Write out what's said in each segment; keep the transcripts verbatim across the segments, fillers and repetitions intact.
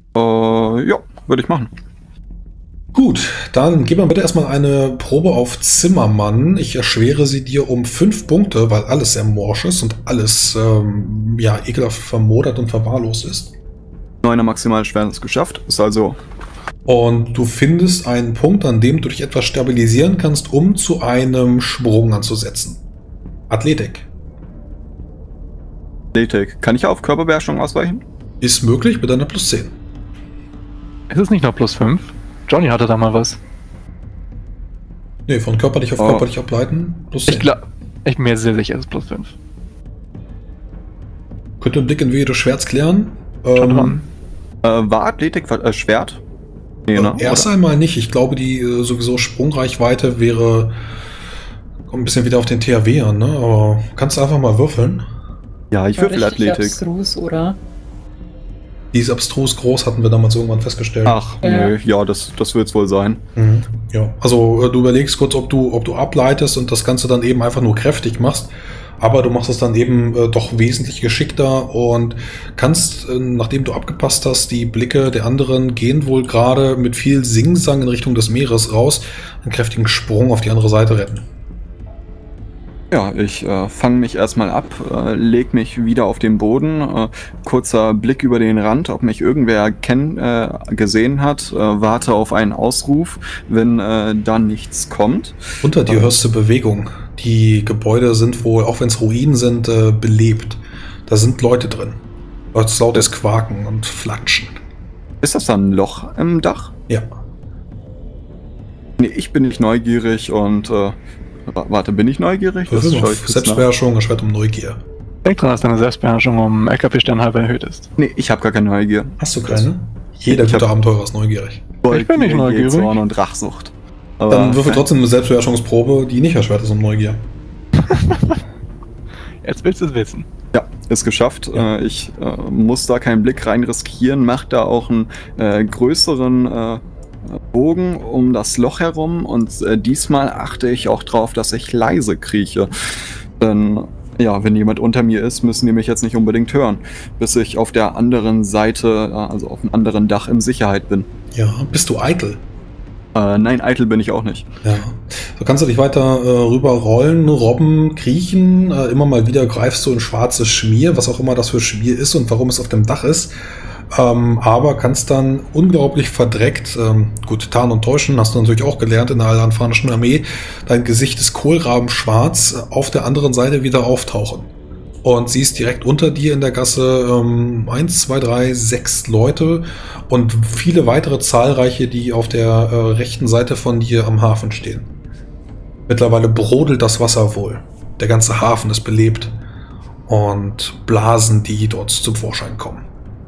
Äh, ja, würde ich machen. Gut, dann gib mal bitte erstmal eine Probe auf Zimmermann. Ich erschwere sie dir um fünf Punkte, weil alles sehr morsch ist und alles ähm, ja, ekelhaft vermodert und verwahrlost ist. Neuner Maximalschwernis geschafft, ist also... Und du findest einen Punkt, an dem du dich etwas stabilisieren kannst, um zu einem Sprung anzusetzen. Athletik. Athletik. Kann ich auf Körperbeherrschung ausweichen? Ist möglich mit einer plus zehn. Ist es nicht noch plus fünf? Johnny hatte da mal was. Nee, von körperlich auf oh. körperlich ableiten, plus zehn. Ich glaube, ich bin mir sehr sicher, es ist plus fünf. Könnt ihr einen Blick in Wehe des Schwerts klären? Schaut ähm, äh, war Athletik äh, Schwert? Nee, äh, ne? Erst Oder? einmal nicht. Ich glaube, die äh, sowieso Sprungreichweite wäre... Kommt ein bisschen wieder auf den T H W an, ne? Aber kannst du einfach mal würfeln? Ja, ich würfel Athletik. Abstrus, oder? Die ist abstrus groß, hatten wir damals irgendwann festgestellt. Ach, Ja. nö, ja, das, das wird's wohl sein. Mhm. Ja, also äh, du überlegst kurz, ob du, ob du ableitest und das Ganze dann eben einfach nur kräftig machst, aber du machst es dann eben äh, doch wesentlich geschickter und kannst, äh, nachdem du abgepasst hast, die Blicke der anderen gehen wohl gerade mit viel Singsang in Richtung des Meeres raus, einen kräftigen Sprung auf die andere Seite retten. Ja, ich äh, fange mich erstmal ab, äh, leg mich wieder auf den Boden, äh, kurzer Blick über den Rand, ob mich irgendwer kenn, äh, gesehen hat, äh, warte auf einen Ausruf, wenn äh, dann nichts kommt. Unter dir Ähm, hörst du Bewegung. Die Gebäude sind wohl, auch wenn es Ruinen sind, äh, belebt. Da sind Leute drin. Hörst lautes Quaken und Flatschen. Ist das dann ein Loch im Dach? Ja. Nee, ich bin nicht neugierig und... Äh, Warte, bin ich neugierig? Das Würfel schaue auf ich kurz Selbstbeherrschung, erschwert um Neugier. denk dran, dass deine Selbstbeherrschung um L K P-Stern halb erhöht ist. nach. Nee, ich habe gar keine Neugier. Hast du keine? Jeder Ich gute hab- Abenteurer ist neugierig. Ich bin nicht neugierig. Zorn und Rachsucht. Aber, Dann würfel äh, trotzdem eine Selbstbeherrschungsprobe, die nicht erschwert ist um Neugier. Jetzt willst du es wissen. Ja, ist geschafft. Ja. Äh, ich äh, muss da keinen Blick rein riskieren, mach da auch einen äh, größeren äh, Bogen um das Loch herum und äh, diesmal achte ich auch drauf, dass ich leise krieche. Denn ja, wenn jemand unter mir ist, müssen die mich jetzt nicht unbedingt hören, bis ich auf der anderen Seite, äh, also auf einem anderen Dach in Sicherheit bin. Ja, bist du eitel? Äh, nein, eitel bin ich auch nicht. Ja. So kannst du dich weiter äh, rüber rollen, robben, kriechen. Äh, immer mal wieder greifst du in schwarzes Schmier, was auch immer das für Schmier ist und warum es auf dem Dach ist. Ähm, aber kannst dann unglaublich verdreckt, ähm, gut, tarnen und täuschen, hast du natürlich auch gelernt in der alanfanischen Armee, dein Gesicht ist kohlrabenschwarz, äh, auf der anderen Seite wieder auftauchen. Und siehst direkt unter dir in der Gasse ähm, eins, zwei, drei, sechs Leute und viele weitere zahlreiche, die auf der äh, rechten Seite von dir am Hafen stehen. Mittlerweile brodelt das Wasser wohl. Der ganze Hafen ist belebt. Und Blasen, die dort zum Vorschein kommen.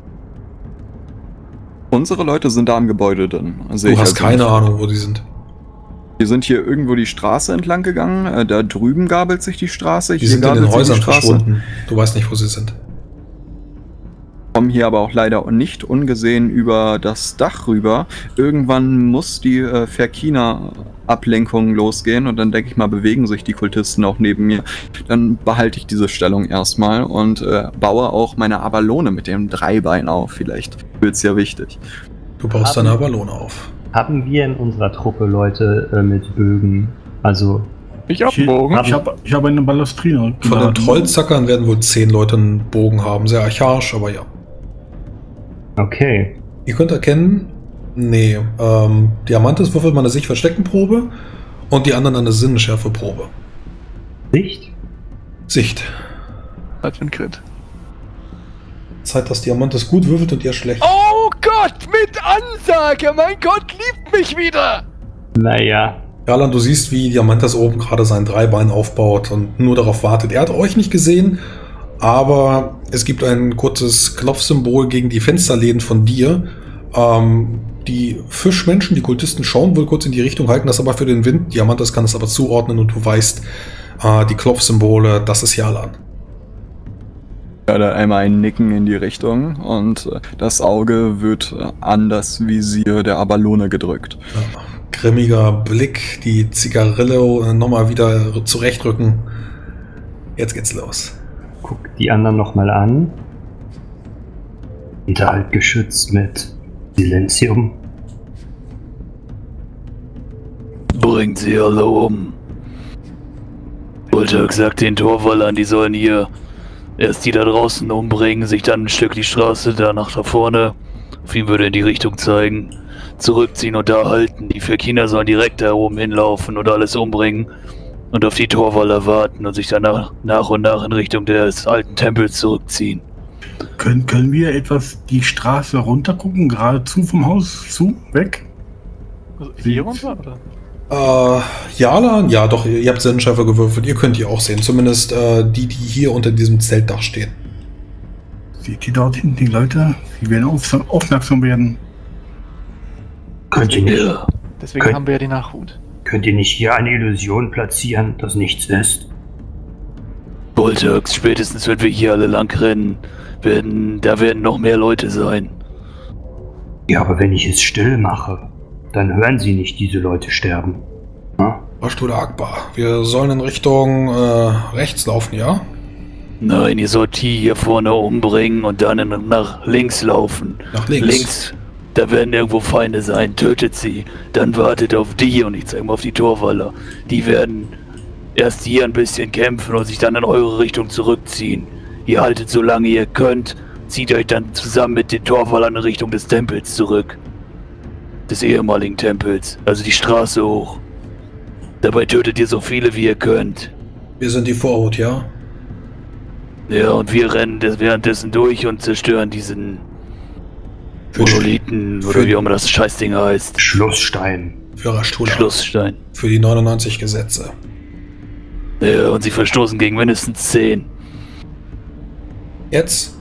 Unsere Leute sind da am Gebäude drin. Sehe Du ich hast also keine nicht. Ahnung, wo die sind. Wir sind hier irgendwo die Straße entlang gegangen. Äh, da drüben gabelt sich die Straße. Die Hier sind in gabelt den sich Häusern die Straße. verschwunden. Du weißt nicht, wo sie sind. Kommen hier aber auch leider nicht ungesehen über das Dach rüber. Irgendwann muss die äh, Ferkina-Ablenkung losgehen und dann denke ich mal, bewegen sich die Kultisten auch neben mir. Dann behalte ich diese Stellung erstmal und äh, baue auch meine Abalone mit dem Dreibein auf. Vielleicht wird's ja wichtig. Du baust Haben- deine Abalone auf. Haben wir in unserer Truppe Leute äh, mit Bögen? Also, Ich hab einen Bogen. Hab- Ich habe ich hab eine Balustrine. Von den Trollzackern werden wohl zehn Leute einen Bogen haben. Sehr archaisch, aber ja. okay. Ihr könnt erkennen, nee, ähm, Diamantes würfelt mal eine Sich-Versteckenprobe und die anderen eine Sinnenschärfeprobe. Sicht? Sicht. Zeit für ein Crit. Zeit, dass Diamantes gut würfelt und ihr schlecht. Oh Gott, mit Ansage! Mein Gott liebt mich wieder! Naja. Erland, du siehst, wie Diamantes oben gerade sein Dreibein aufbaut und nur darauf wartet. Er hat euch nicht gesehen, aber es gibt ein kurzes Klopfsymbol gegen die Fensterläden von dir. Ähm, die Fischmenschen, die Kultisten, schauen wohl kurz in die Richtung, halten das aber für den Wind. Diamantes kann es aber zuordnen und du weißt, äh, die Klopfsymbole, das ist Jalan. Ja, dann einmal ein Nicken in die Richtung und äh, das Auge wird äh, an das Visier der Abalone gedrückt. Ja, grimmiger Blick, die Zigarille äh, nochmal wieder zurechtrücken. Jetzt geht's los. Guck die anderen nochmal an. Und halt geschützt mit Silenzium. Bringt sie alle um. Bulldog sagt den Torwallern, die sollen hier erst die da draußen umbringen, sich dann ein Stück die Straße da nach da vorne, auf ihn würde in die Richtung zeigen, zurückziehen und da halten. Die Verkiner sollen direkt da oben hinlaufen und alles umbringen und auf die Torwaller warten und sich dann nach, nach und nach in Richtung des alten Tempels zurückziehen. Können, können wir etwas die Straße runter gucken, geradezu vom Haus zu, weg? Also hier runter, oder? Äh, Jalan? Ja, doch, ihr habt Sennenschärfer gewürfelt. Ihr könnt die auch sehen. Zumindest äh, die, die hier unter diesem Zeltdach stehen. Seht ihr dort hinten die Leute? Sie werden auf, aufmerksam werden. Könnt ihr nicht, Ja. Deswegen Könnt- haben wir ja die Nachhut. könnt ihr nicht hier eine Illusion platzieren, dass nichts ist? Bulldog, spätestens wenn wir hier alle lang rennen, werden, da werden noch mehr Leute sein. Ja, aber wenn ich es still mache, dann hören sie nicht diese Leute sterben. Ja? Rashtul Akbar. Wir sollen in Richtung äh, rechts laufen, ja? Nein, ihr sollt die hier vorne umbringen und dann in, nach links laufen. Nach links. Links, da werden irgendwo Feinde sein, tötet sie. Dann wartet auf die und ich zeige mal auf die Torwaller. Die werden erst hier ein bisschen kämpfen und sich dann in eure Richtung zurückziehen. Ihr haltet so lange ihr könnt, zieht euch dann zusammen mit den Torwallern in Richtung des Tempels zurück. Des ehemaligen Tempels, also die Straße hoch. Dabei tötet ihr so viele wie ihr könnt. Wir sind die Vorhut, ja? Ja, und wir rennen des, währenddessen durch und zerstören diesen Für die, Monolithen für- oder wie auch immer das Scheißding heißt. Schlussstein. für Rashtul Akbar. Schlussstein. Für die neunundneunzig Gesetze. Ja, und sie verstoßen gegen mindestens zehn. Jetzt?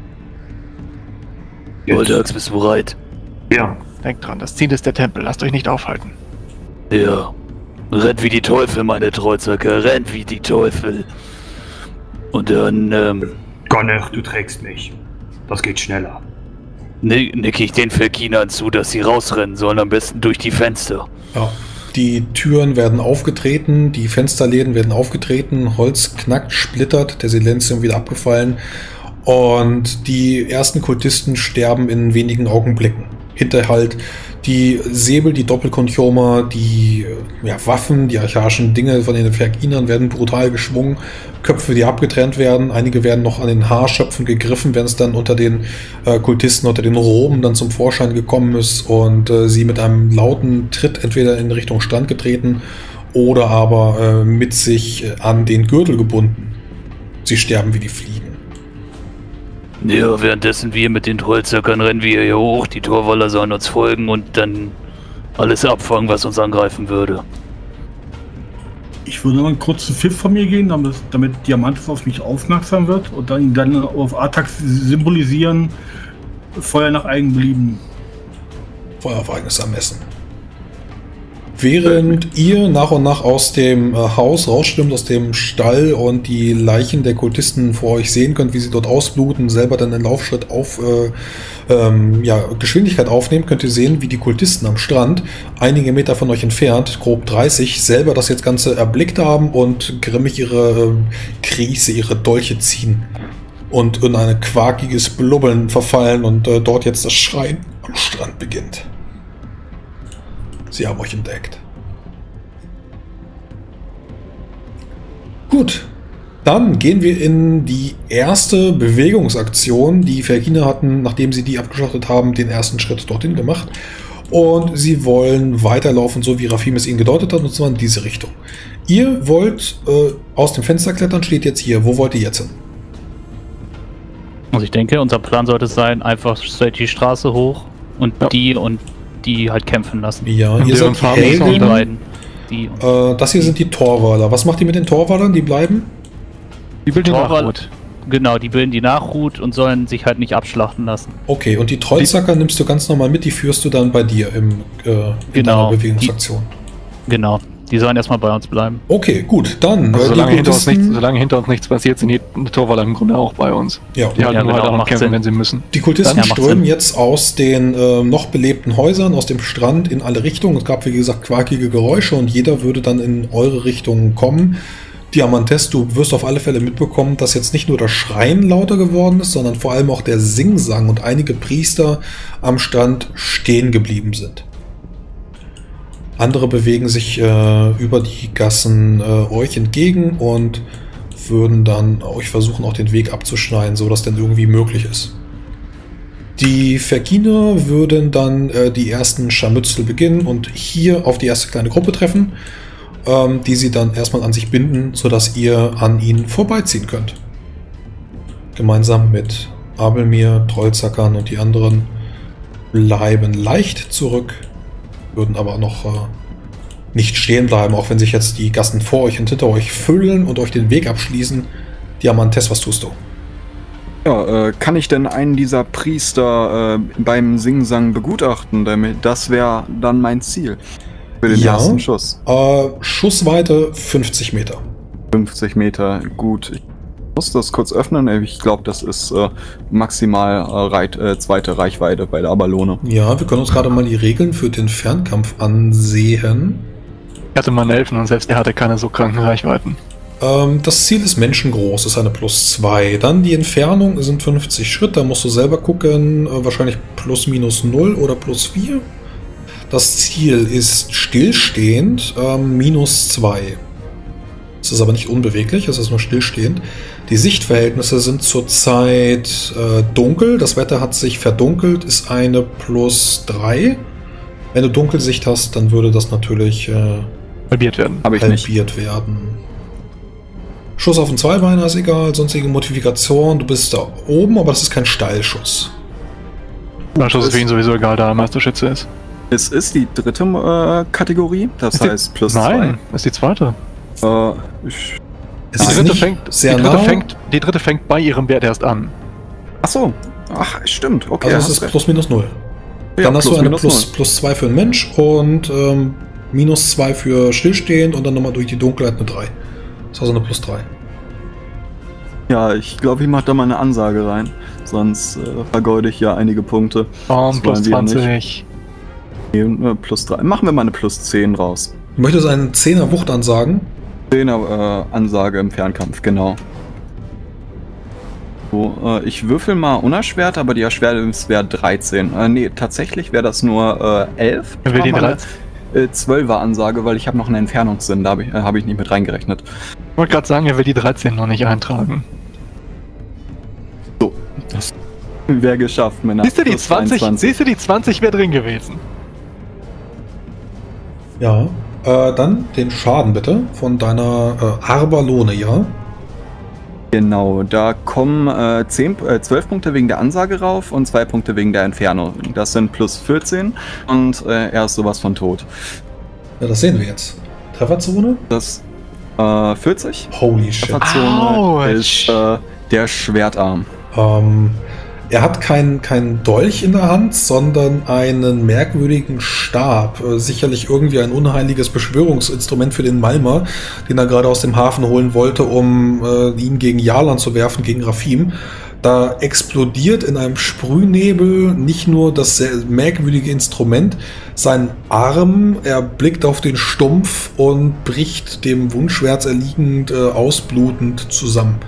Voltax, bist du bereit? Ja. Denkt dran, das Ziel ist der Tempel. Lasst euch nicht aufhalten. Ja. Rennt wie die Teufel, meine Treuzöcke. Rennt wie die Teufel. Und dann, ähm, Gonner, du trägst mich. Das geht schneller. nick, nick ich den Verkinern zu, dass sie rausrennen sollen, am besten durch die Fenster. Ja. Die Türen werden aufgetreten, die Fensterläden werden aufgetreten, Holz knackt, splittert, der Silenzium wieder abgefallen und die ersten Kultisten sterben in wenigen Augenblicken. Hinterhalt die Säbel, die Doppelkonchomer, die ja, Waffen, die archaischen Dinge von den Verkinern werden brutal geschwungen, Köpfe, die abgetrennt werden, einige werden noch an den Haarschöpfen gegriffen, wenn es dann unter den äh, Kultisten, unter den Roben dann zum Vorschein gekommen ist und äh, sie mit einem lauten Tritt entweder in Richtung Strand getreten oder aber äh, mit sich äh, an den Gürtel gebunden. Sie sterben wie die Fliegen. Ja, währenddessen wir mit den Treuzöckern rennen wir hier hoch, die Torwaller sollen uns folgen und dann alles abfangen, was uns angreifen würde. Ich würde noch einen kurzen Pfiff von mir gehen, damit, damit Diamantis auf mich aufmerksam wird und dann ihn dann auf Artax symbolisieren. Feuer nach Eigenbelieben. Feuer auf eigenes Ermessen. Während ihr nach und nach aus dem äh, Haus rausschwimmt, aus dem Stall und die Leichen der Kultisten vor euch sehen könnt, wie sie dort ausbluten, selber dann einen Laufschritt auf äh, ähm, ja, Geschwindigkeit aufnehmen, könnt ihr sehen, wie die Kultisten am Strand, einige Meter von euch entfernt, grob dreißig, selber das jetzt Ganze erblickt haben und grimmig ihre äh, Kriese, ihre Dolche ziehen und in ein quakiges Blubbeln verfallen und äh, dort jetzt das Schreien am Strand beginnt. Sie haben euch entdeckt. Gut, dann gehen wir in die erste Bewegungsaktion. Die Verkiner hatten, nachdem sie die abgeschlachtet haben, den ersten Schritt dorthin gemacht. Und sie wollen weiterlaufen, so wie Rafim es ihnen gedeutet hat, und zwar in diese Richtung. Ihr wollt äh, aus dem Fenster klettern, steht jetzt hier. Wo wollt ihr jetzt hin? Also ich denke, unser Plan sollte es sein, einfach straight die Straße hoch und Ja. die und die halt kämpfen lassen. Ja, ihr wir seid uns die haben, Die Helden. Helden. beiden. Die und Äh, das hier sind die Torwaler. Was macht ihr mit den Torwalern? Die bleiben? Wie will die Torwall- Nachhut? Genau, die bilden die Nachhut und sollen sich halt nicht abschlachten lassen. Okay, und die Trollzacker nimmst du ganz normal mit, die führst du dann bei dir im, äh, in Genau. deiner Bewegungsaktion. Genau, die sollen erstmal bei uns bleiben. Okay, gut, dann. Also äh, solange, die hinter uns Kultisten- nichts, solange hinter uns nichts passiert, sind die Torwaller im Grunde auch bei uns. Ja, Die halten Ja, nur genau, halt auch noch macht kämpfen, Sinn. wenn sie müssen. die Kultisten Ja, macht strömen Sinn. jetzt aus den äh, noch belebten Häusern, aus dem Strand in alle Richtungen. Es gab, wie gesagt, quakige Geräusche und jeder würde dann in eure Richtung kommen. Diamantes, du wirst auf alle Fälle mitbekommen, dass jetzt nicht nur das Schreien lauter geworden ist, sondern vor allem auch der Singsang und einige Priester am Stand stehen geblieben sind. Andere bewegen sich äh, über die Gassen äh, euch entgegen und würden dann euch versuchen, auch den Weg abzuschneiden, so dass denn irgendwie möglich ist. Die Verkiner würden dann äh, die ersten Scharmützel beginnen und hier auf die erste kleine Gruppe treffen, ähm, die sie dann erstmal an sich binden, sodass ihr an ihnen vorbeiziehen könnt. Gemeinsam mit Abelmir, Trollzackern und die anderen bleiben leicht zurück, würden aber noch äh, nicht stehen bleiben, auch wenn sich jetzt die Gassen vor euch und hinter euch füllen und euch den Weg abschließen. Diamantes, was tust du? Ja, äh, kann ich denn einen dieser Priester äh, beim Singsang begutachten? Damit, das wäre dann mein Ziel für den ja, ersten Schuss. Äh, Schussweite fünfzig Meter. fünfzig Meter, gut. Ich muss das kurz öffnen. Ich glaube, das ist äh, maximal äh, reit, äh, zweite Reichweite bei der Abalone. Ja, wir können uns gerade mal die Regeln für den Fernkampf ansehen. Ich hatte mal einen Elfen und selbst er hatte keine so kranken Reichweiten. Ähm, das Ziel ist menschengroß, ist eine plus zwei. Dann die Entfernung sind fünfzig Schritt, da musst du selber gucken, äh, wahrscheinlich plus minus null oder plus vier. Das Ziel ist stillstehend, ähm, minus zwei. Es ist aber nicht unbeweglich, es ist nur stillstehend. Die Sichtverhältnisse sind zurzeit äh, dunkel, das Wetter hat sich verdunkelt, ist eine plus drei. Wenn du Dunkelsicht hast, dann würde das natürlich äh, halbiert werden. Habe ich halbiert nicht. werden. Schuss auf den Zweibeiner ist egal, sonstige Modifikation, du bist da oben, aber das ist kein Steilschuss. Na, Schuss ist für ihn sowieso egal, da er Meisterschütze ist. Es ist die dritte äh, Kategorie, das Ist die- heißt plus Nein, das ist die zweite. zwei. Äh, ich, Es Die ist dritte, nicht fängt, sehr die, dritte nah, fängt, die dritte fängt bei ihrem Wert erst an. ach so, ach stimmt, okay. also es hast ist recht. plus minus null. Ja, Dann hast plus du eine minus plus, null. plus zwei für einen Mensch und ähm, minus zwei für stillstehend und dann nochmal durch die Dunkelheit eine drei. Das ist also eine plus drei. Ja, ich glaube, ich mache da mal eine Ansage rein, sonst äh, vergeude ich ja einige Punkte. Um, Das plus wollen wir zwanzig. Nee, äh, plus drei. Machen wir mal eine plus zehn raus. Du möchtest einen zehner Wucht ansagen? zehner äh, Ansage im Fernkampf, genau. So, äh, ich würfel mal unerschwert, aber die Erschwernis wäre dreizehn. Äh, nee, tatsächlich wäre das nur äh, elf. Er will die Mach mal dreizehn. eine, äh, zwölfer Ansage, weil ich habe noch einen Entfernungssinn, da habe ich, äh, hab ich nicht mit reingerechnet. Ich wollte gerade sagen, er will die dreizehn noch nicht eintragen. So, das wäre geschafft mit einer Siehst du die plus zwanzig? zweiundzwanzig. Siehst du die zwanzig wäre drin gewesen? Ja. Äh, dann den Schaden bitte von deiner äh, Arbalone, ja? Genau, da kommen äh, zehn, äh, zwölf Punkte wegen der Ansage rauf und zwei Punkte wegen der Entfernung. Das sind plus vierzehn und äh, er ist sowas von tot. Ja, das sehen wir jetzt. Trefferzone? Das äh, vierzig. Holy shit. Trefferzone Autsch. ist äh, der Schwertarm. Ähm, er hat keinen kein Dolch in der Hand, sondern einen merkwürdigen Stab. Äh, sicherlich irgendwie ein unheiliges Beschwörungsinstrument für den Malmer, den er gerade aus dem Hafen holen wollte, um äh, ihn gegen Jarlan zu werfen, gegen Rafim. Da explodiert in einem Sprühnebel nicht nur das sehr merkwürdige Instrument, sein Arm, er blickt auf den Stumpf und bricht dem Wundschwert erliegend, äh, ausblutend zusammen.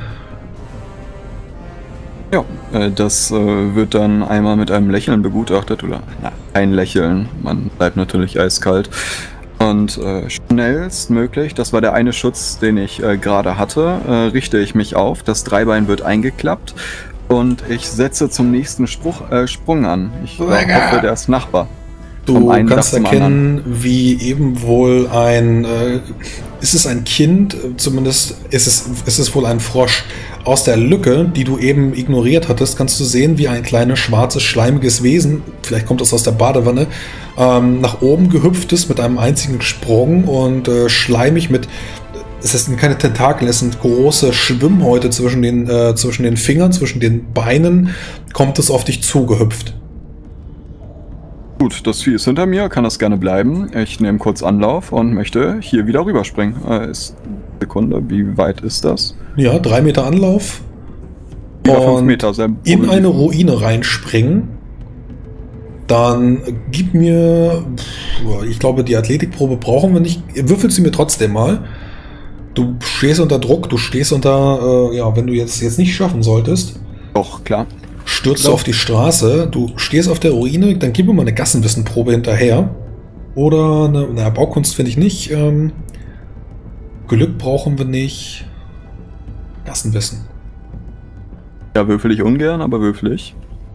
Ja, äh, das äh, wird dann einmal mit einem Lächeln begutachtet, oder na, ein Lächeln, man bleibt natürlich eiskalt. Und äh, schnellstmöglich, das war der eine Schutz, den ich äh, gerade hatte, äh, richte ich mich auf, das Dreibein wird eingeklappt und ich setze zum nächsten Spruch, äh, Sprung an. Ich äh, hoffe, der ist Nachbar. Vom Du einen kannst Dach zum erkennen, wie eben wohl ein, äh, ist es ein Kind, zumindest ist es, ist es wohl ein Frosch. Aus der Lücke, die du eben ignoriert hattest, kannst du sehen, wie ein kleines, schwarzes, schleimiges Wesen, vielleicht kommt das aus der Badewanne, ähm, nach oben gehüpft ist mit einem einzigen Sprung und äh, schleimig mit, es sind keine Tentakel, es sind große Schwimmhäute zwischen den, äh, zwischen den Fingern, zwischen den Beinen, kommt es auf dich zugehüpft. Gut, das Vieh ist hinter mir, kann das gerne bleiben. Ich nehme kurz Anlauf und möchte hier wieder rüberspringen. Äh, ist Sekunde, wie weit ist das? Ja, drei Meter Anlauf. Über fünf Und Meter, sehr in positiv. eine Ruine reinspringen. Dann gib mir, pff, ich glaube, die Athletikprobe brauchen wir nicht. Würfel sie mir trotzdem mal. du stehst unter Druck, du stehst unter, äh, ja, wenn du jetzt, jetzt nicht schaffen solltest, Doch, klar. stürzt du auf die Straße, du stehst auf der Ruine, dann gib mir mal eine Gassenwissenprobe hinterher. Oder eine, na, Baukunst finde ich nicht. Ähm, Glück brauchen wir nicht. Gassenwissen. Ja, würfel ich ungern, aber würfel ich.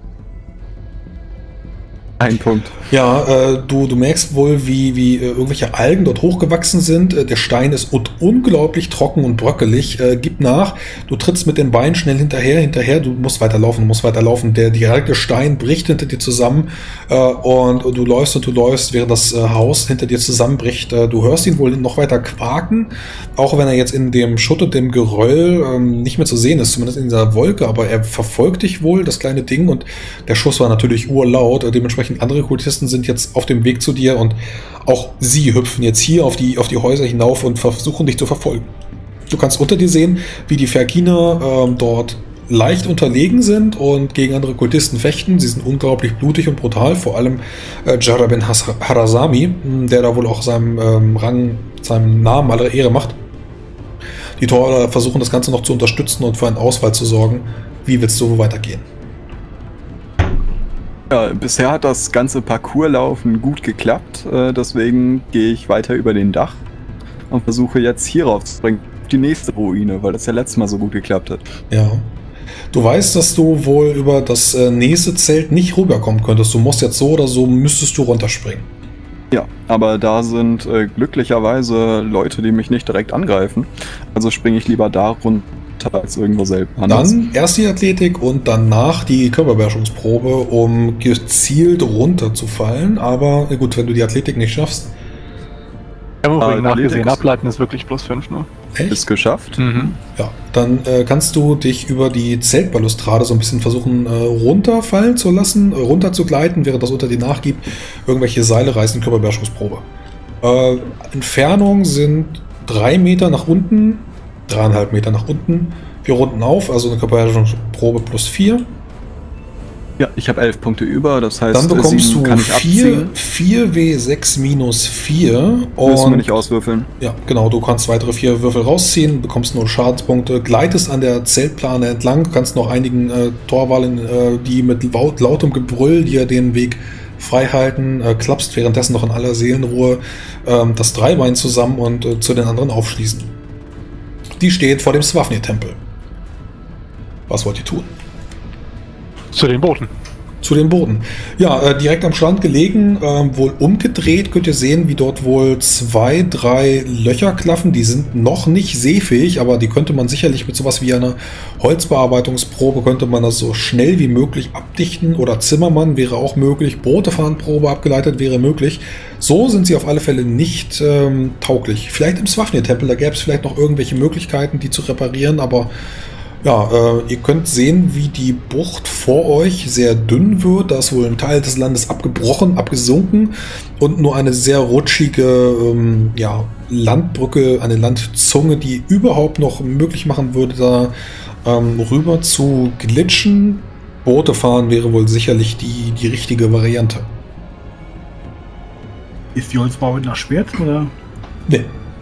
Ein Punkt. Ja, äh, du, du merkst wohl, wie, wie äh, irgendwelche Algen dort hochgewachsen sind. Äh, der Stein ist un unglaublich trocken und bröckelig. Äh, gib nach. Du trittst mit den Beinen schnell hinterher, hinterher. Du musst weiterlaufen, du musst weiterlaufen. Der direkte Stein bricht hinter dir zusammen äh, und, und du läufst und du läufst, während das äh, Haus hinter dir zusammenbricht. Äh, du hörst ihn wohl noch weiter quaken, auch wenn er jetzt in dem Schutt und dem Geröll ähm, nicht mehr zu sehen ist, zumindest in dieser Wolke. Aber er verfolgt dich wohl, das kleine Ding, und der Schuss war natürlich urlaut. Äh, dementsprechend andere Kultisten sind jetzt auf dem Weg zu dir und auch sie hüpfen jetzt hier auf die, auf die Häuser hinauf und versuchen dich zu verfolgen. Du kannst unter dir sehen, wie die Ferkiner ähm, dort leicht unterlegen sind und gegen andere Kultisten fechten. Sie sind unglaublich blutig und brutal, vor allem äh, Jara Ben Harazami, der da wohl auch seinem ähm, Rang, seinem Namen alle Ehre macht. Die Tor versuchen das Ganze noch zu unterstützen und für einen Ausfall zu sorgen. Wie wird es so weitergehen? Ja, bisher hat das ganze Parcourslaufen gut geklappt, äh, deswegen gehe ich weiter über den Dach und versuche jetzt hierauf zu springen, die nächste Ruine, weil das ja letztes Mal so gut geklappt hat. Ja. Du weißt, dass du wohl über das äh, nächste Zelt nicht rüberkommen könntest. Du musst jetzt so oder so, müsstest du runterspringen. Ja, aber da sind äh, glücklicherweise Leute, die mich nicht direkt angreifen, also springe ich lieber da runter als irgendwo selber anders. Dann erst die Athletik und danach die Körperbeherrschungsprobe, um gezielt runterzufallen. Aber gut, wenn du die Athletik nicht schaffst. Ich habe Ah, übrigens nachgesehen, Athletik- Ableiten ist wirklich plus fünf, ne? Echt? Ist geschafft. Mhm. Ja, dann äh, kannst du dich über die Zeltbalustrade so ein bisschen versuchen, äh, runterfallen zu lassen, äh, runter zu gleiten, während das unter dir nachgibt. Irgendwelche Seile reißen, Körperbeherrschungsprobe. Äh, Entfernung sind drei Meter nach unten, dreieinhalb Meter nach unten, vier Runden auf, also eine Körperbeherrschungsprobe plus vier. Ja, ich habe elf Punkte über, das heißt, Dann bekommst sieben du kann ich abziehen. vier W sechs minus vier. Müssen wir Und nicht auswürfeln. ja, genau, du kannst weitere vier Würfel rausziehen, bekommst nur Schadenspunkte, gleitest an der Zeltplane entlang, kannst noch einigen äh, Torwallen, äh, die mit laut, lautem Gebrüll dir den Weg frei halten, äh, klappst währenddessen noch in aller Seelenruhe äh, das Dreibein zusammen und äh, zu den anderen aufschließen. Die steht vor dem Swafnir-Tempel. Was wollt ihr tun? Zu den Booten. Zu den Booten. Ja, äh, direkt am Strand gelegen, äh, wohl umgedreht, könnt ihr sehen, wie dort wohl zwei, drei Löcher klaffen. Die sind noch nicht seefähig, aber die könnte man sicherlich mit sowas wie einer Holzbearbeitungsprobe, könnte man das so schnell wie möglich abdichten, oder Zimmermann wäre auch möglich, Brotefahnenprobe abgeleitet wäre möglich. So sind sie auf alle Fälle nicht ähm, tauglich. Vielleicht im Swafnir-Tempel, da gäbe es vielleicht noch irgendwelche Möglichkeiten, die zu reparieren, aber ja, äh, ihr könnt sehen, wie die Bucht vor euch sehr dünn wird. Da ist wohl ein Teil des Landes abgebrochen, abgesunken und nur eine sehr rutschige ähm, ja, Landbrücke, eine Landzunge, die überhaupt noch möglich machen würde, da ähm, rüber zu glitschen. Boote fahren wäre wohl sicherlich die, die richtige Variante. Ist die Holzbauarbeit nach Schwert, oder? Nee.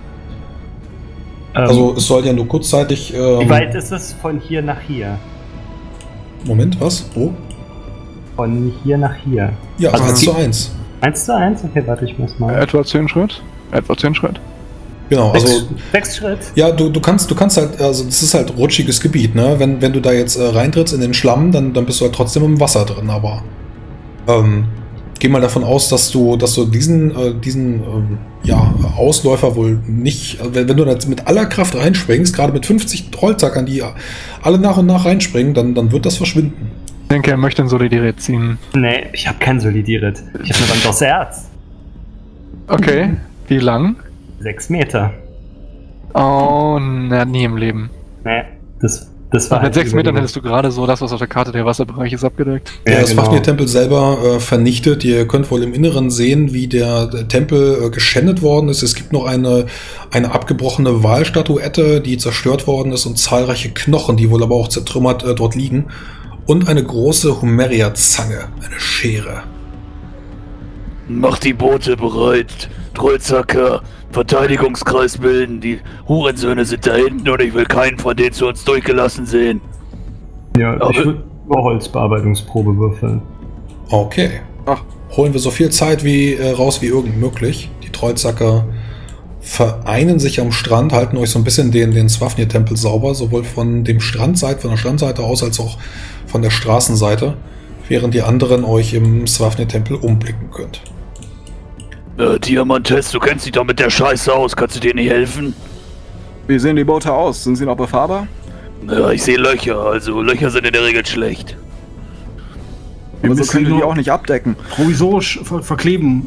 Also es soll ja nur kurzzeitig... Ähm, Wie weit ist es von hier nach hier? Moment, was? Wo? Von hier nach hier. Ja, Also eins die- zu eins. eins zu eins? Okay, warte, ich muss mal. Etwa zehn Schritt. Etwa zehn Schritt. Genau, Sechs, also... sechs Schritt? Ja, du, du kannst, du kannst halt, also das ist halt rutschiges Gebiet, ne? Wenn, wenn du da jetzt äh, reintrittst in den Schlamm, dann, dann bist du halt trotzdem im Wasser drin, aber ähm, geh mal davon aus, dass du, dass du diesen, äh, diesen ähm, ja, Ausläufer wohl nicht, also wenn, wenn du da jetzt mit aller Kraft reinspringst, gerade mit fünfzig Trollzackern, die alle nach und nach reinspringen, dann, dann wird das verschwinden. Ich denke, er möchte ein Solidarität ziehen. Nee, ich habe kein Solidiert. Ich habe nur Bandos Erz. Okay. Wie lang? Sechs Meter. Oh, na, nie im Leben. Nee, das, das war Mit halt sechs über Metern die- hättest du gerade so das, was auf der Karte der Wasserbereich ist, abgedeckt. Ja, Ja, das genau. Fafnir-Tempel selber äh, vernichtet. Ihr könnt wohl im Inneren sehen, wie der, der Tempel äh, geschändet worden ist. Es gibt noch eine, eine abgebrochene Walstatuette, die zerstört worden ist, und zahlreiche Knochen, die wohl aber auch zertrümmert äh, dort liegen. Und eine große Humeria-Zange, eine Schere. Macht die Boote bereit. Trollzacker, Verteidigungskreis bilden. Die Hurensöhne sind da hinten und ich will keinen von denen zu uns durchgelassen sehen. Ja, Aber ich würde Holzbearbeitungsprobe würfeln. Okay. Ach. Holen wir so viel Zeit wie äh, raus wie irgend möglich. Die Trollzacker vereinen sich am Strand, halten euch so ein bisschen den, den Swafnir-Tempel sauber, sowohl von dem Strandseite, von der Strandseite aus, als auch von der Straßenseite, während die anderen euch im Swafnir-Tempel umblicken könnt. Äh, Diamantes, du kennst dich doch mit der Scheiße aus. Kannst du dir nicht helfen? Wie sehen die Boote aus? Sind sie noch befahrbar? Ja, ich sehe Löcher. Also Löcher sind in der Regel schlecht. Aber so müssen könnt ihr die die nur- auch nicht abdecken. Provisorisch ver verkleben.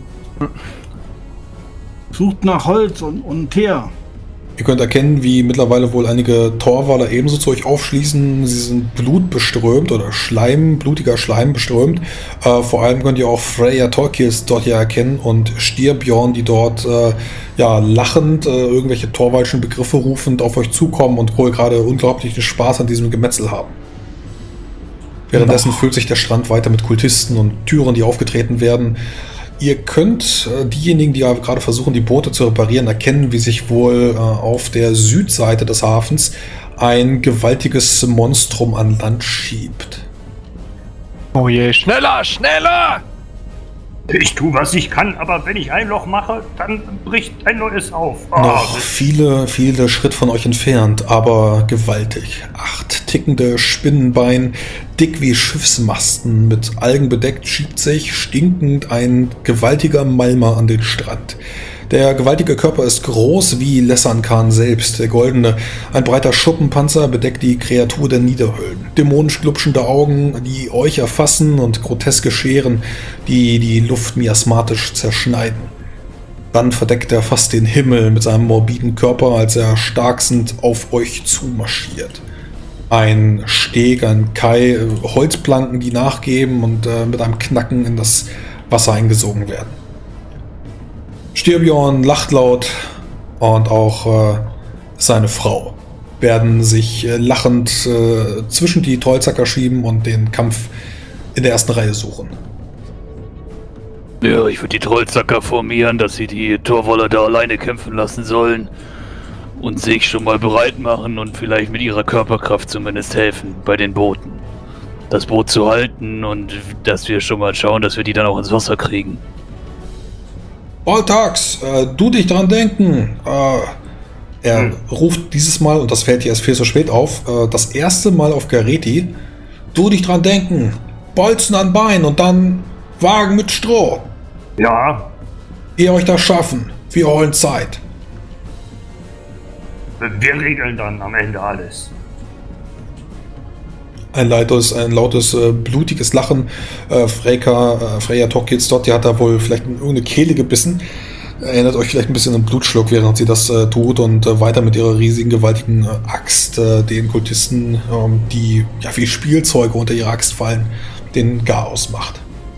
Sucht nach Holz und, und Teer. Ihr könnt erkennen, wie mittlerweile wohl einige Torwaler ebenso zu euch aufschließen. Sie sind blutbeströmt oder Schleim, blutiger Schleim beströmt. Äh, vor allem könnt ihr auch Freyja Torkils dort hier erkennen und Styrbjorn, die dort äh, ja lachend äh, irgendwelche torwalschen Begriffe rufend auf euch zukommen und wohl gerade unglaublichen Spaß an diesem Gemetzel haben. Währenddessen füllt sich der Strand weiter mit Kultisten und Türen, die aufgetreten werden. Ihr könnt äh, diejenigen, die ja gerade versuchen, die Boote zu reparieren, erkennen, wie sich wohl äh, auf der Südseite des Hafens ein gewaltiges Monstrum an Land schiebt. Oh je, schneller, schneller! Ich tue, was ich kann, aber wenn ich ein Loch mache, dann bricht ein neues auf. Oh, Noch viele, viele Schritt von euch entfernt, aber gewaltig. Acht tickende Spinnenbein, dick wie Schiffsmasten, mit Algen bedeckt, schiebt sich stinkend ein gewaltiger Malmer an den Strand. Der gewaltige Körper ist groß wie Lessan-Khan selbst, der goldene. Ein breiter Schuppenpanzer bedeckt die Kreatur der Niederhöllen. Dämonisch glubschende Augen, die euch erfassen, und groteske Scheren, die die Luft miasmatisch zerschneiden. Dann verdeckt er fast den Himmel mit seinem morbiden Körper, als er starksend auf euch zumarschiert. Ein Steg, ein Kai, Holzplanken, die nachgeben und äh, mit einem Knacken in das Wasser eingesogen werden. Styrbjorn lacht laut und auch äh, seine Frau werden sich äh, lachend äh, zwischen die Trollzacker schieben und den Kampf in der ersten Reihe suchen. Ja, ich würde die Trollzacker formieren, dass sie die Torwaller da alleine kämpfen lassen sollen und sich schon mal bereit machen und vielleicht mit ihrer Körperkraft zumindest helfen bei den Booten. Das Boot zu halten und dass wir schon mal schauen, dass wir die dann auch ins Wasser kriegen. Alltags, äh, du dich dran denken. Äh, er hm. ruft dieses Mal, und das fällt dir erst viel zu spät auf, äh, das erste Mal auf Gareti. Du dich dran denken. Bolzen an Bein und dann Wagen mit Stroh. Ja. Ihr euch das schaffen. Wir holen Zeit. Wir regeln dann am Ende alles. Ein lautes, ein lautes, äh, blutiges Lachen. Äh, Freyka, äh, Freyja Torkils dort, die hat da wohl vielleicht in irgendeine Kehle gebissen. Erinnert euch vielleicht ein bisschen an Blutschluck, während sie das äh, tut und äh, weiter mit ihrer riesigen, gewaltigen äh, Axt äh, den Kultisten, ähm, die ja wie Spielzeuge unter ihre Axt fallen, den Garaus macht.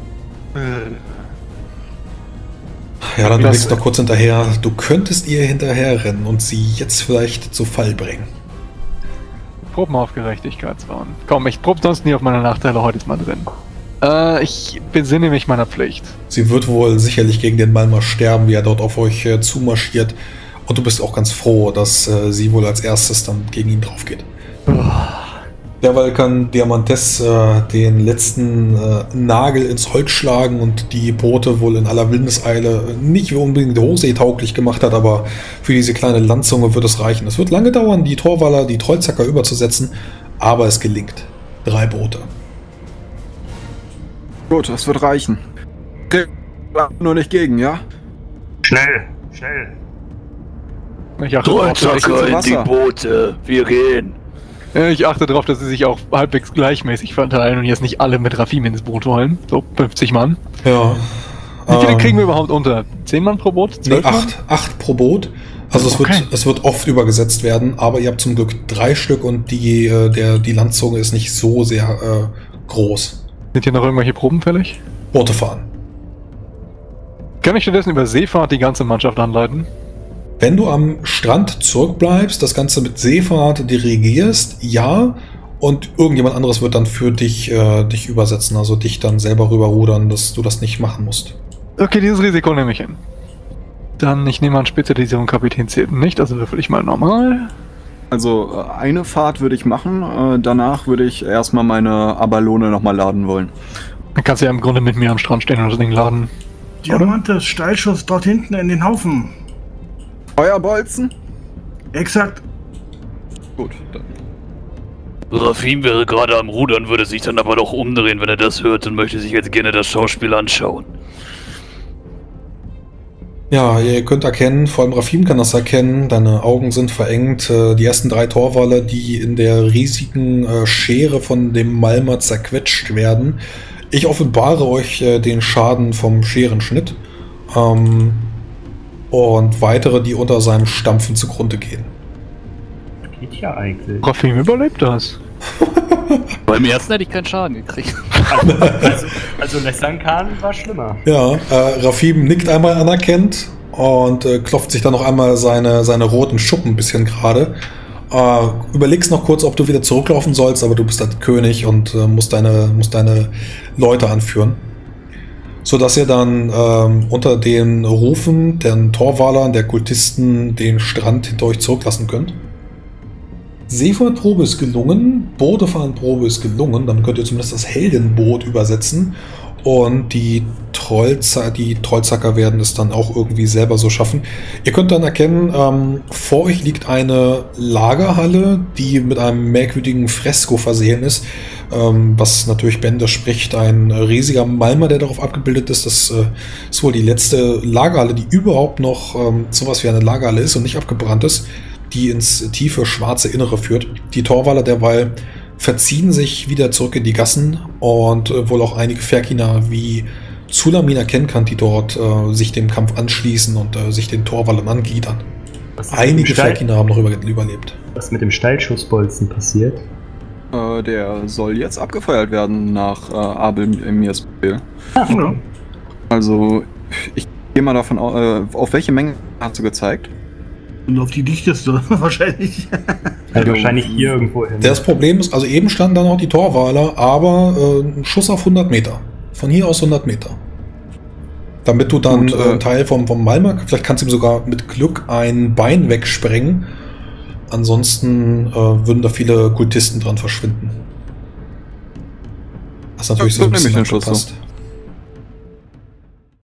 Ja, dann du blickst noch kurz hinterher. Du könntest ihr hinterher rennen und sie jetzt vielleicht zu Fall bringen. Proben auf Gerechtigkeitswahn. Komm, ich probe sonst nie auf meine Nachteile, heute ist mal drin. Äh, ich besinne mich meiner Pflicht. Sie wird wohl sicherlich gegen den Malmer sterben, wie er dort auf euch äh, zumarschiert. Und du bist auch ganz froh, dass äh, sie wohl als erstes dann gegen ihn drauf geht. Oh. Derweil kann Diamantes äh, den letzten äh, Nagel ins Holz schlagen und die Boote wohl in aller Windeseile nicht unbedingt hochseetauglich gemacht hat, aber für diese kleine Landzunge wird es reichen. Es wird lange dauern, die Torwaller, die Trollzacker überzusetzen, aber es gelingt. Drei Boote. Gut, das wird reichen. Nur nicht gegen, ja? Schnell, schnell. Ich achte darauf, dass Trollzacker in die Boote, wir gehen. ich achte darauf, dass sie sich auch halbwegs gleichmäßig verteilen und jetzt nicht alle mit Rafim ins Boot wollen. So, fünfzig Mann. Ja. Wie viele ähm, kriegen wir überhaupt unter? zehn Mann pro Boot? Nee, zwölf Mann? acht, acht pro Boot. Also es, Okay. wird, es wird oft übergesetzt werden, aber ihr habt zum Glück drei Stück und die, äh, der, die Landzunge ist nicht so sehr äh, groß. Sind hier noch irgendwelche Proben fällig? Boote fahren. Kann ich stattdessen über Seefahrt die ganze Mannschaft anleiten? Wenn du am Strand zurückbleibst, das Ganze mit Seefahrt dirigierst, ja, und irgendjemand anderes wird dann für dich, äh, dich übersetzen, also dich dann selber rüberrudern, dass du das nicht machen musst. Okay, dieses Risiko nehme ich hin. Dann, ich nehme an, Spezialisierung Kapitän zählt nicht, also würfel ich mal normal. Also äh, eine Fahrt würde ich machen, äh, danach würde ich erstmal meine Abalone nochmal laden wollen. Dann kannst du ja im Grunde mit mir am Strand stehen und das Ding laden. Diamante, Steilschuss dort hinten in den Haufen. Feuerbolzen? Exakt. Gut, dann. Rafim wäre gerade am Rudern, würde sich dann aber doch umdrehen, wenn er das hört und möchte sich jetzt gerne das Schauspiel anschauen. Ja, ihr könnt erkennen, vor allem Rafim kann das erkennen, deine Augen sind verengt. Die ersten drei Torwaler, die in der riesigen Schere von dem Malmer zerquetscht werden. Ich offenbare euch den Schaden vom Scherenschnitt. Ähm, und weitere, die unter seinem Stampfen zugrunde gehen. Geht ja eigentlich. Rafim überlebt das. Beim ersten hätte ich keinen Schaden gekriegt. Also, also, also Lessankan war schlimmer. Ja, äh, Rafim nickt einmal anerkennt und äh, klopft sich dann noch einmal seine, seine roten Schuppen ein bisschen gerade. Äh, überlegst noch kurz, ob du wieder zurücklaufen sollst, aber du bist halt König und äh, musst, deine, musst deine Leute anführen. Sodass ihr dann ähm, unter den Rufen der Torwaler, der Kultisten den Strand hinter euch zurücklassen könnt. Seefahrtprobe ist gelungen, Bootefahrenprobe ist gelungen, dann könnt ihr zumindest das Heldenboot übersetzen und die, Trollza die Trollzacker werden es dann auch irgendwie selber so schaffen. Ihr könnt dann erkennen, ähm, vor euch liegt eine Lagerhalle, die mit einem merkwürdigen Fresko versehen ist, ähm, was natürlich Bände spricht. Ein riesiger Malmer, der darauf abgebildet ist. Das äh, ist wohl die letzte Lagerhalle, die überhaupt noch ähm, sowas wie eine Lagerhalle ist und nicht abgebrannt ist, die ins tiefe, schwarze Innere führt. Die Torwaler derweil verziehen sich wieder zurück in die Gassen und äh, wohl auch einige Ferkiner wie Zulamin erkennen kann, die dort äh, sich dem Kampf anschließen und äh, sich den Torwalern angliedern. Einige Ferkiner haben noch über überlebt. Was mit dem Steilschussbolzen passiert? Äh, der soll jetzt abgefeuert werden nach äh, Abel Emirs Befehl. Ah, okay. Also, ich gehe mal davon aus, äh, auf welche Menge hast du gezeigt? Und auf die dichteste wahrscheinlich. Also wahrscheinlich hier irgendwo hin. Das Problem ist, also eben standen da noch die Torwaler, aber äh, ein Schuss auf hundert Meter. Von hier aus hundert Meter. Damit du dann Gut, äh, einen Teil vom, vom Malmer, vielleicht kannst du ihm sogar mit Glück ein Bein wegsprengen. Ansonsten äh, würden da viele Kultisten dran verschwinden. Was natürlich Ja, so ein nehme ich bisschen den Schuss passt. so.